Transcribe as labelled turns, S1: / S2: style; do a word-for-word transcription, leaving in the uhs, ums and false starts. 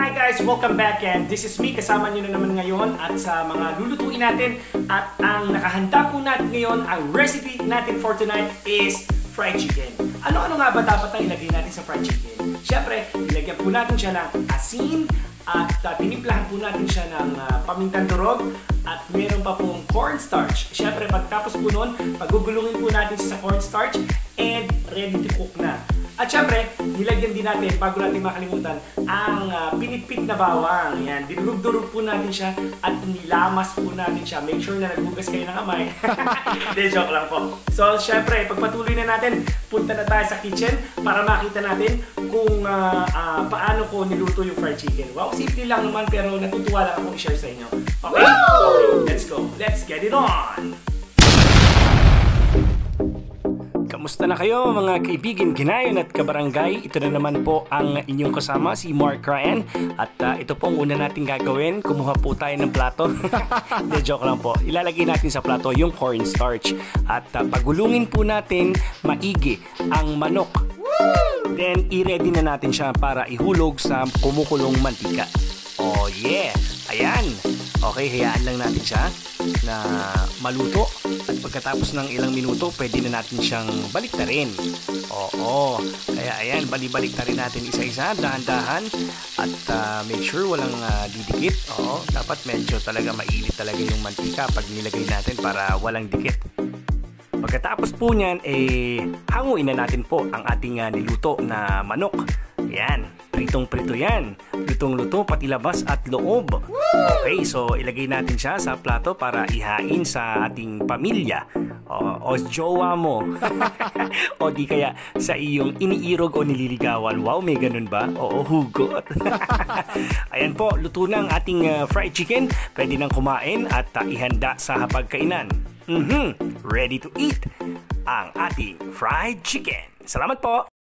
S1: Hi guys! Welcome back and this is me. Kasama nyo na naman ngayon at sa mga lulutuin natin. At ang nakahanda po natin ngayon, ang recipe natin for tonight is fried chicken. Ano-ano nga ba dapat na ilagay natin sa fried chicken? Siyempre, ilagyan po natin siya ng asin at uh, tinimplahan po natin siya ng uh, pamintang durog at meron pa pong cornstarch. Siyempre, pagtapos po nun, pagugulungin po natin siya sa cornstarch and ready to cook na. At syempre, nilagyan din natin, bago natin makalimutan, ang uh, pinipit na bawang. Yan, dinurog-durog po natin siya at nilamas po natin siya. Make sure na naghugas kayo ng kamay. Hindi, joke lang po. So, syempre, pagpatuloy na natin, punta na tayo sa kitchen para makita natin kung uh, uh, paano ko niluto yung fried chicken. Wow, simple lang naman pero natutuwa lang akong i-share sa inyo. Okay? Okay, let's go. Let's get it on! Kamusta na kayo mga kaibigan, ginayon at kabarangay? Ito na naman po ang inyong kasama, si Mark Ryan. At uh, ito po ang una natin gagawin. Kumuha po tayo ng plato. De, joke lang po. Ilalagay natin sa plato yung cornstarch. At uh, pagulungin po natin maigi ang manok. Then i-ready na natin siya para ihulog sa kumukulong mantika. Oh yeah! Ayan! Okay, hayaan lang natin siya na maluto. At pagkatapos ng ilang minuto, pwede na natin siyang baliktarin. Oo, kaya ayan, balibalik na rin natin isa-isa, dahan-dahan. At uh, make sure walang uh, didikit. Oo, dapat medyo talaga mainit talaga yung mantika pag nilagay natin para walang dikit. Pagkatapos po niyan, eh, hanguin na natin po ang ating uh, niluto na manok. Ayan, pritong-prito yan. Lutong-luto, pati labas at loob. Okay, so ilagay natin siya sa plato para ihain sa ating pamilya. O, o jowa mo. O di kaya sa iyong iniirog o nililigawan. Wow, may ganun ba? Oo, hugot. Ayan po, luto na ang ating uh, fried chicken. Pwede nang kumain at uh, ihanda sa hapagkainan. Mm-hmm, ready to eat ang ating fried chicken. Salamat po!